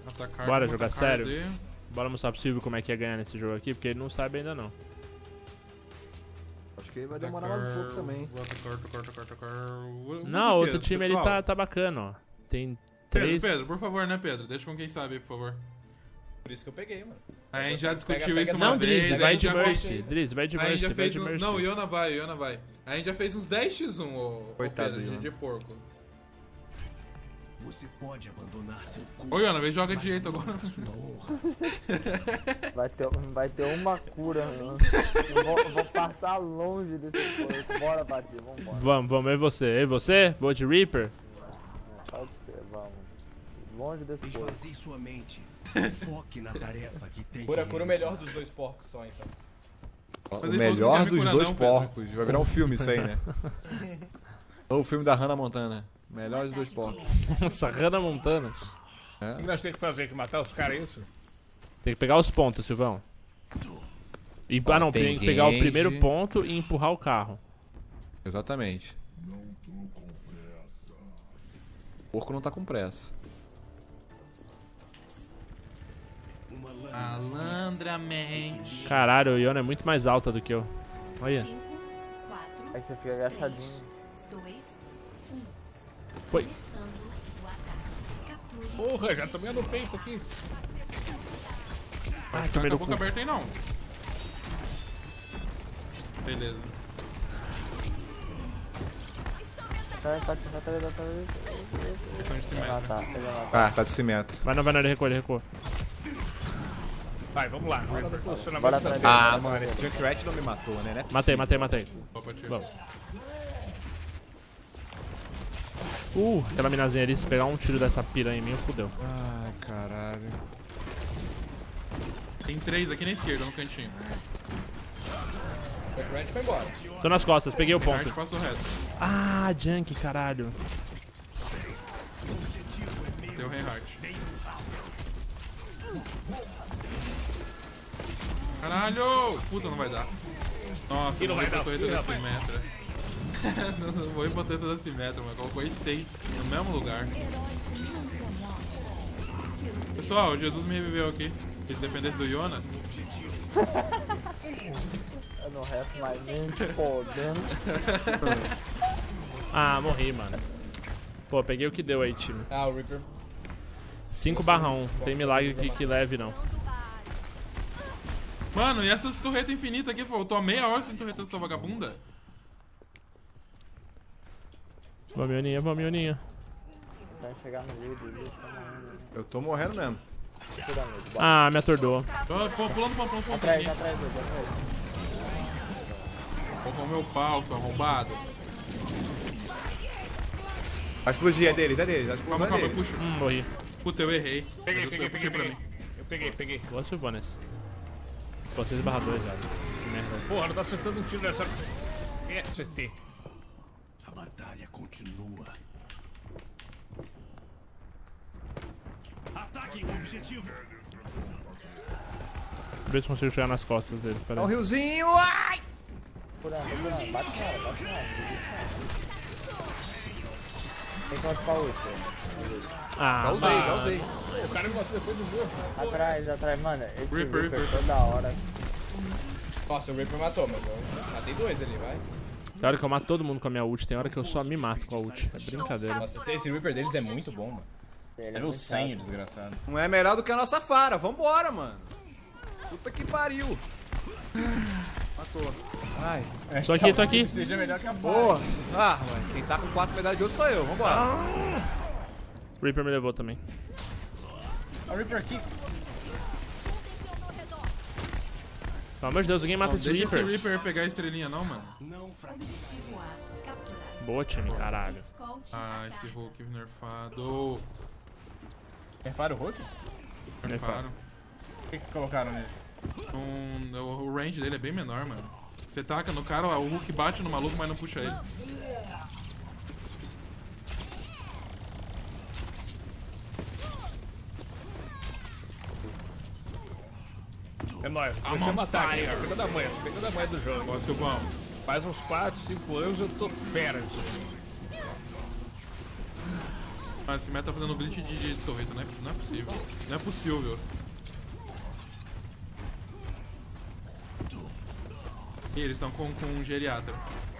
Atacar, Bora jogar atacar sério? de... Bora mostrar pro Silvio como é que é ganhar nesse jogo aqui, porque ele não sabe ainda não. Acho que vai demorar mais um pouco também. Não, outro time ele tá bacana, ó. Tem 3... Pedro, por favor, né, Pedro? Deixa com quem sabe, por favor. Por isso que eu peguei, mano. A gente já discutiu pega isso uma Não, vez. Drizzy, a vai gente de já Mercy. fez... Drizzy, vai de A gente Mercy, já vai fez de um... Mercy. Não, o Iona vai. A gente já fez uns 10x1, ô Coitado Pedro, do Iona. de porco. Você pode abandonar seu Ô, Iona, vem joga de jeito agora. Vai ter uma cura, mano. Eu vou passar longe desse porco. Bora, Batia, vambora. Vamos, eu e você. Eu e você? Vou de Reaper? Pode ser, vamos. Longe desse porco. esvazie sua mente. Foque na tarefa que tem. Cura o melhor dos dois porcos só, então. O ele melhor falou que não dos quer me dois curar, não, porcos. Vai virar um filme isso aí, né? Ou o filme da Hannah Montana. Melhor dos dois porcos. Nossa, Hannah Montana. O que nós temos que fazer? Que matar os caras, é isso? Tem que pegar os pontos, Silvão. E, não, tem que pegar o primeiro ponto e empurrar o carro. Exatamente. O porco não tá com pressa. Malandramente. Caralho, o Iona é muito mais alta do que eu. Olha. 5, 4, Aí você fica agachadinho. 2, Foi. começando o ataque. Capture. Porra, já tomei no peito aqui. Ah, Tá tomei com a no boca cu. aberta aí, não. Beleza. Tá. Questão de se Ah, meter. tá. Pega lá. Tá de simetro. Vai não, ele recua. Vai, vamos lá. Hora do posicionamento Bora das atrás pernas. Ah, mano, esse Junkrat não me matou, né? Não é Matei. Opa, tio. Vamos. Aquela minazinha ali, se pegar um tiro dessa piranha em mim, fudeu. Ai, caralho. Tem 3 aqui na esquerda, no cantinho. O Grant foi embora. Tô nas costas, peguei o Arte ponto. passa o resto. Ah, Junk, caralho. Deu Reinhardt. Caralho! Puta, não vai dar. Nossa, Que não vai dar, torreta que da rapaz. Simetra. Não vou ir pra torreta da Simetra, mas colocou aí 6 no mesmo lugar. Pessoal, o Jesus me reviveu aqui. Se dependesse do Iona. Eu não resto mais nem podendo. Ah, morri, mano. Pô, peguei o que deu aí, time. Ah, o Reaper. 5/1. Tem milagre que leve, não. Mano, e essas torretas infinitas aqui? Faltou meia hora sem torreta dessa vagabunda? Vamos, Ioninha. Vai chegar no vídeo, ele tá morrendo. Eu tô morrendo mesmo. Tira medo, bora. Ah, me atordou. Pulando pra ponto Atrás, aqui. atrás. Vou comer meu pau, seu arrombado. Vai explodir, é deles. A explosão Calma, é deles. puxa. Morri. Puta, eu errei. Peguei, Mas eu peguei, puxei pra peguei. mim. Eu peguei. Boa, Silvanes. Pô, 6/2 já. Que merda. Porra, não tá acertando um tiro nessa... É, acertei. A batalha continua. Ataque o objetivo. Vê se consigo chegar nas costas deles. Pera É um aí. riozinho. Ai! Bate nela. Tem quanto pra último? Ah, Já usei. O cara me matou depois do gol. Atrás, mano. Esse Reaper. Reaper toda hora. Nossa, o Reaper matou, mas eu matei 2 ali, vai. Tem hora que eu mato todo mundo com a minha ult, tem hora que eu só me mato com a ult. É brincadeira. Nossa, esse Reaper deles é muito bom, mano. Ele é Level muito 100, chato. desgraçado. Não é melhor do que a nossa Fara. Vambora, mano. Puta que pariu. Matou. Ai. Tô aqui. Seja melhor que a Boa. Ah, mano. Quem tá com 4 medalhas de ouro sou eu. Vambora. Reaper me levou também. O Reaper aqui. Pelo amor de Deus, alguém mata Não, esse deixa esse Reaper. Reaper pegar a estrelinha não, mano. Não fraqueje. Objetivo A. Capturado. Boa, time, caralho. Escolte Ah, esse ataque. Hulk nerfado. Nerfaram o Hulk? Nerfaram. O que colocaram nele? O range dele é bem menor, mano. Você taca no cara, o Hulk bate no maluco, mas não puxa ele. É nóis. Você on matar aqui, fire. pegando a manha do jogo. Ó, Silvão. Faz uns 4, 5 anos eu tô fera nisso. Mas esse meta tá fazendo glitch de torreta, não é possível. Não é possível. E eles estão com um geriatra.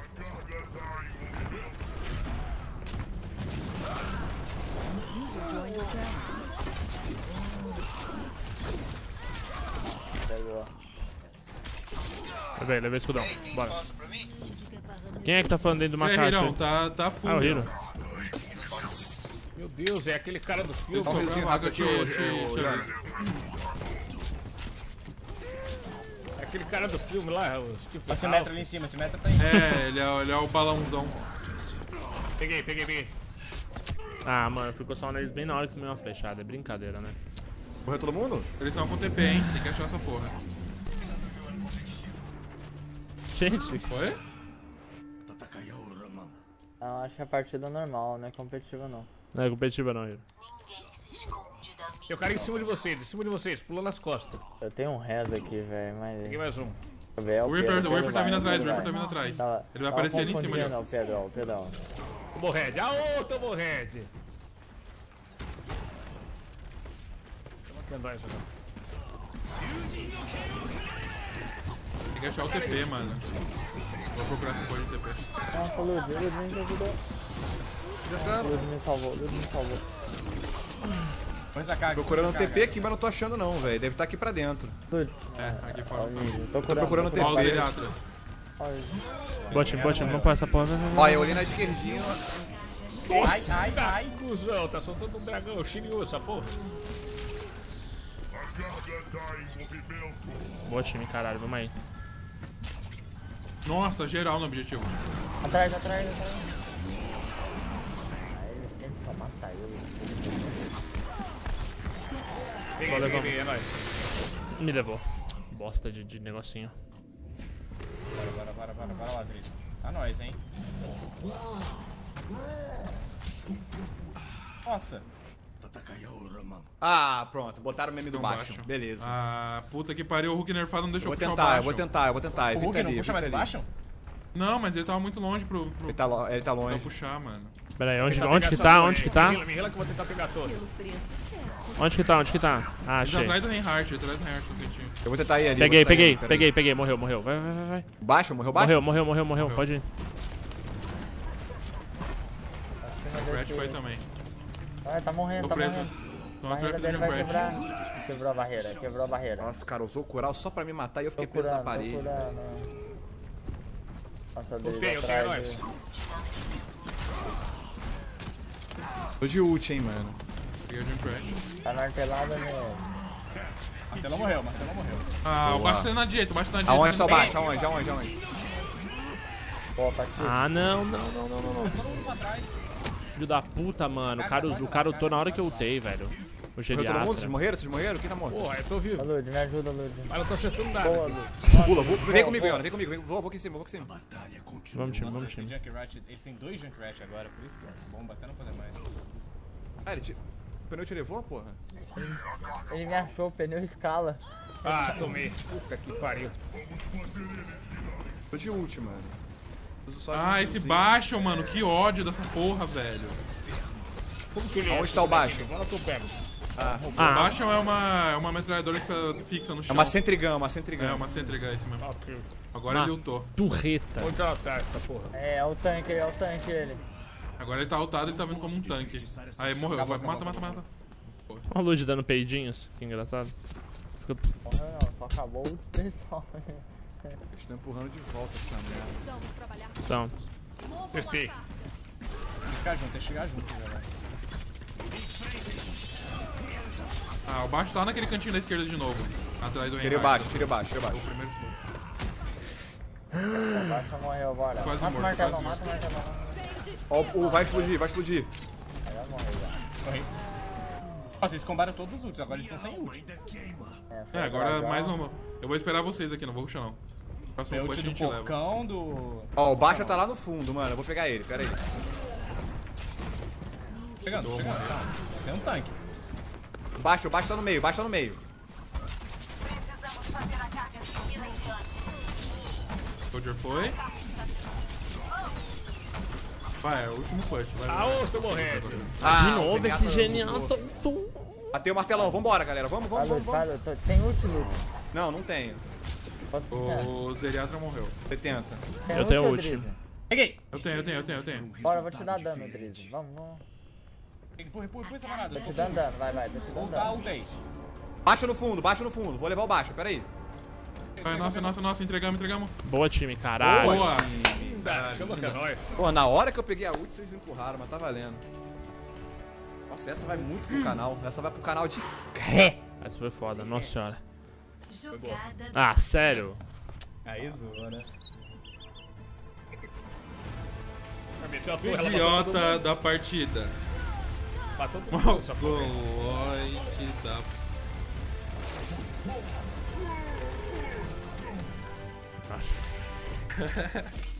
Pegou. Levei escudão. Bora. Quem é que tá falando dentro de uma caixa? Não, tá full. Ah, o Hiro. Meu Deus, é aquele cara do filme. Sobrou uma água, eu te aviso. É aquele cara do filme lá, o Steve Esse Howe. metro ali em cima, esse metro tá em cima. É, ele é o balãozão. Peguei. Ah, mano, ficou só o nariz bem na hora que tomei uma flechada. É brincadeira, né? Morreu todo mundo? Eles estão com TP, hein? Tem que achar essa porra. Gente, Foi? Não, acho que é partida normal, não é competitiva não. não é competitiva não, Hiro. Tem o cara em cima de vocês, pulando nas costas. Eu tenho um rezo aqui, velho, mas... Peguei mais um. Velho, O Reaper tá vindo atrás, o Reaper tá vindo atrás. Ele vai aparecer ali em cima ali. Não, Pedrão. Tomou red. Aô, tomou red. Chama aqui andar isso agora. Tem que achar o TP, mano. Vou procurar se pode TP. Nossa, o Lud me ajudou. O Lud me salvou. Põe essa carga. Procurando um TP aqui, mas não tô achando não, velho. Deve estar aqui pra dentro. Lud. É, aqui fora. Tô procurando Ó, o TP. geriatra. Bote, vamos pôr essa porra. Ó, eu olhei na esquerdinha. Ai, cuzão, tá soltando um dragão, Shiryu, essa porra. Boa time, caralho, vamos aí. Nossa, geral no objetivo. Atrás. Aí ele sempre só mata ele. Peguei, é nóis. Me levou. Bosta de negocinho. Bora lá, Dri. Tá nóis, hein? Nossa. Ah, pronto. Botaram o meme do Não baixo. baixo. Beleza. Ah, puta que pariu, o Hulk nerfado não Eu deixou vou puxar o tentar. O Evita Hulk não ali, puxa mais evita ali. baixo? Não, mas ele tava muito longe pro Ele tá pra longe. puxar, mano. Pera aí, onde Tentar que pegar tá? só Onde que torre. tá? Me rela que eu vou tentar pegar a torre. Onde que tá? Ah, Ele tá achei. atrás do Reinhardt, no cantinho. Eu vou tentar ir ali. vou tentar ir ali, Peguei, morreu. Vai. Baixo? Morreu baixo? Morreu, pode ir. O Brett foi também. Ah, tá morrendo, Tô tá preso. morrendo. Tô A na barreira trap dele do vai Brett. quebrar. Quebrou a barreira. Nossa, cara, usou o coral só pra me matar e eu Tô fiquei preso na curando. parede. Nossa, Eu dele tenho, atrás. nós. Tô de ult, hein, mano. Peguei o Jim Crash. Tá martelada nele. Martelo morreu. Ah, o Boa. baixo tá na direita, o baixo tá na direita. Aonde tá o baixo? Aonde? Pô, tá aqui. Ah, não. Filho da puta, mano. O cara ultou na hora que eu ultei, velho. O Morreu todo mundo? geriatra. Vocês morreram? Quem tá morto? Porra, eu tô vivo. Ô, Lud, me ajuda, Lud. Mas não tô acertando nada. Boa, Lud. Pula, vem comigo, Iona, vem comigo. Vou aqui em cima. Vamos, time. Esse Junkrat, ele tem 2 Junkrat agora, por isso que é bom bater não poder mais. Ah, o pneu te levou, porra? Ele me achou, pneu escala. Ah, tomei. Puta que pariu. Tô de ult, mano. Ah, esse baixo, mano, que ódio dessa porra, velho. Como que ele é? Aonde tá o baixo? Agora eu pego. O baixo é uma metralhadora que fixa no chão. É uma Centrigun. É, uma Centrigun, esse mesmo. Ok. Agora ele ultou. Turreta. Onde ela tá, essa porra? É o tanque ele. Agora ele tá ultado, ele tá vindo como um tanque. Aí morreu, mata. Olha o Lud dando peidinhos. Que engraçado. Morreu não, só acabou o pessoal. Eles estão empurrando de volta essa merda. Então. Testei. Tem que chegar junto, velho. Ah, o baixo tá naquele cantinho da esquerda de novo. Atrás do Tira Reinhardt. baixo. O primeiro explode. O baixo morreu, bora. Quase Mata o morto, martelão, quase. mata o martelão. Ó, vai explodir. Aí vai morrer já. Corri. Nossa, eles combaram todos os ults, agora eles estão sem ult. Foi É, o agora dragão. mais uma. Eu vou esperar vocês aqui, não vou rushar não. Tem Próximo ult push a do gente leva. porcão, do... Ó, o baixo tá lá no fundo, mano. Eu vou pegar ele, pera aí. Chegando. Você é um tanque. Baixo tá no meio. Soldier foi. Vai, é o último push. Vai, Ah, ô, tô morrendo. De novo esse genial. Bateu o martelão, vambora, galera. Vamos. Tem ult, Luke? Não tenho. Posso pensar? O Zeriatra morreu. Você tenta. Eu tenho ult. Drizzy? Peguei. Eu tenho. Bora, eu vou te dar dano, Drizzy. Vamos. Empurra essa parada. Tô te dando dano, vai, tô te dando dano. Ultei. Baixa no fundo. Vou levar o baixo, peraí. Vai, nossa, entregamos. Boa, time, caralho. Boa. Chama que é nóis. Pô, na hora que eu peguei a ult, vocês empurraram, mas tá valendo. Nossa, essa vai muito pro canal. Essa vai pro canal de ré. Essa foi foda, nossa senhora. Jogada. Ah, sério? Aí zoa, né? Meteu a torre, ela Idiota da partida. matou todo mundo. Só foi. Mongoloide da...